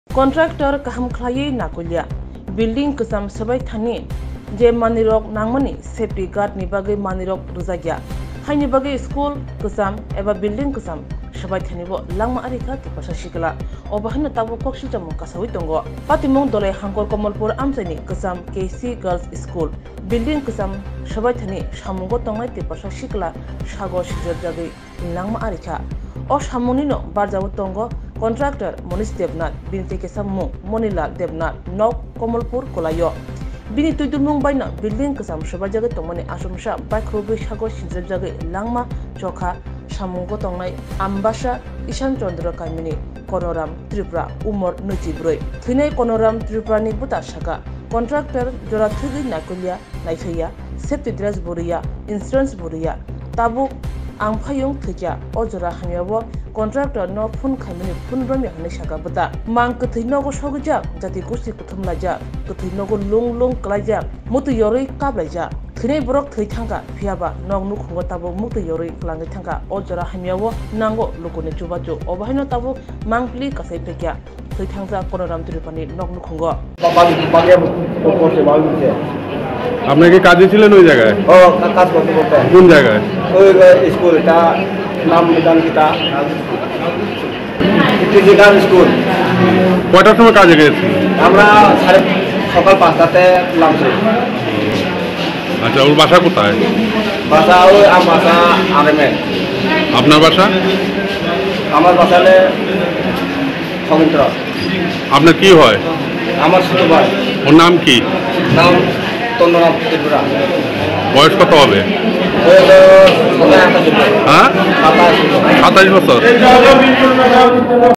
Kontraktor kaham khlai nakulia building kusam sabai thani je manirok nangmani safety guard ni bagai manirok rujagya haini bagai school kusam eba building kusam sabai thani bo langma arika ki pasha shikla obahna tabu kokshi jamu kasawi tongo patimong dole hangkor Komalpur amsani kusam KC Girls School building kusam sabai thani samungo tongai ti pasha shikla sago shijor jagai langma arika o samuni no barjawo tongo Kontraktor Monish Devnath bini teke sammu Monilal Devnath nok Komalpur kolayo bini tuidulmung baina building kesam soba jaga tongmani asumsa baikrobe sago sinjab jaga langma chokha samungo tongnai ambasa Ishan Chandra Kamini Konoram Tripura umor nujibroi thinai Konoram Tripura ni buta saka Kontraktor jora thugi nakulia naithaya safety dress buriya insurance buriya tabuk angphayung thikya ojora hamyabo Kontraktor no phun khamini phun rom yakni saka buta mang kuthai no go sogja jati kusti kuthum laja kuthai no go lung klaja mutu yoroi kablaja thine borok thai thanga phiaba nog nu khungo tabo mutu yoroi klangai thanga ojora hamyawo nango lukune chubachu obahino tabo mangpli kasai phekya thai thangja Konoram Tripani nog nu khungo আপনি কি কাজে ছিলেন ওই জায়গায়? ও কাজ করতে করতে কোন জায়গায়? ওই স্কুলটা নাম নিদান কিতা ফিজিক্যাল স্কুল। কয়টার সময় কাজে গেছেন? আমরা সকাল 5টাতে নামছি। আচ্ছা, ওর বাসা কোথায়? বাসা ওই বাসা আরএমএ। আপনার বাসা? আমার বাসালে সমুদ্র। আপনার কি হয়? আমার ছোট ভাই। ওর নাম কি? নাম তন্দ্রনাথ ত্রিপুরা। বয়স কত হবে? হ্যাঁ, 27 বছর।